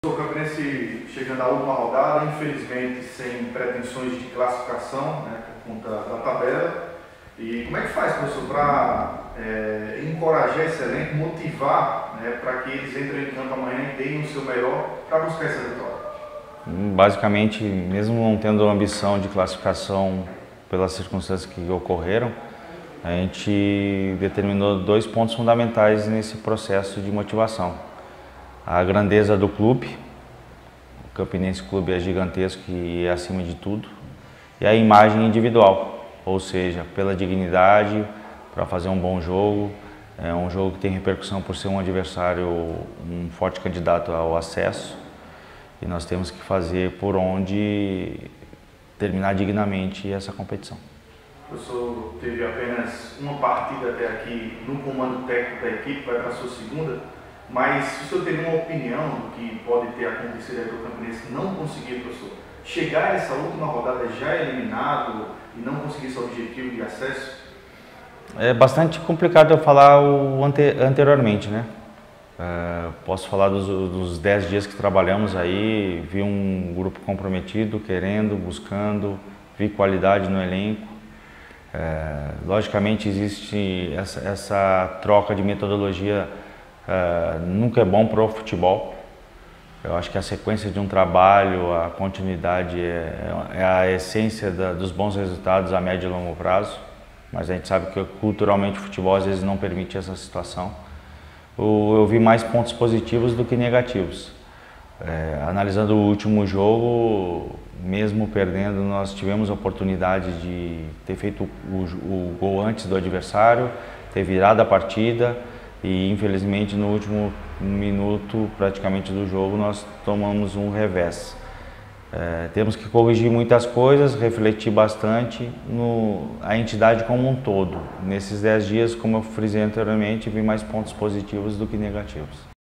O Campinense chegando à última rodada, infelizmente sem pretensões de classificação, né, por conta da tabela. E como é que faz, professor, para encorajar esse elenco, motivar, né, para que eles entrem em campo amanhã e deem o seu melhor para buscar essa vitória? Basicamente, mesmo não tendo ambição de classificação pelas circunstâncias que ocorreram, a gente determinou 2 pontos fundamentais nesse processo de motivação. A grandeza do clube, o Campinense Clube é gigantesco e é acima de tudo, e a imagem individual, ou seja, pela dignidade, para fazer um bom jogo, é um jogo que tem repercussão por ser um adversário, um forte candidato ao acesso, e nós temos que fazer por onde terminar dignamente essa competição. O professor teve apenas uma partida até aqui no comando técnico da equipe, vai para a sua segunda, mas se o senhor tem uma opinião do que pode ter acontecido aí para o Campinense não conseguir, professor, chegar a essa última rodada já eliminado e não conseguir seu objetivo de acesso? É bastante complicado eu falar anteriormente, né? Posso falar dos 10 dias que trabalhamos aí, vi um grupo comprometido, querendo, buscando, vi qualidade no elenco. Logicamente existe essa troca de metodologia, nunca é bom para o futebol. Eu acho que a sequência de um trabalho, a continuidade é a essência dos bons resultados a médio e longo prazo, mas a gente sabe que culturalmente o futebol às vezes não permite essa situação. Eu vi mais pontos positivos do que negativos. Analisando o último jogo, mesmo perdendo, nós tivemos a oportunidade de ter feito o gol antes do adversário, ter virado a partida e infelizmente no último minuto praticamente do jogo nós tomamos um revés. Temos que corrigir muitas coisas, refletir bastante a entidade como um todo. Nesses 10 dias, como eu frisei anteriormente, vi mais pontos positivos do que negativos.